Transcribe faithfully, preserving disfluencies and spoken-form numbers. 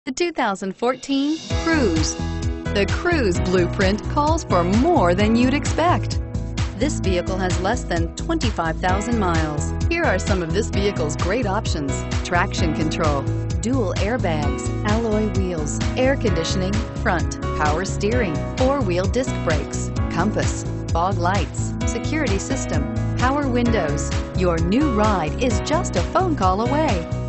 The two thousand fourteen Cruze. The Cruze blueprint calls for more than you'd expect. This vehicle has less than twenty-five thousand miles. Here are some of this vehicle's great options: traction control, dual airbags, alloy wheels, air conditioning, front, power steering, four-wheel disc brakes, compass, fog lights, security system, power windows. Your new ride is just a phone call away.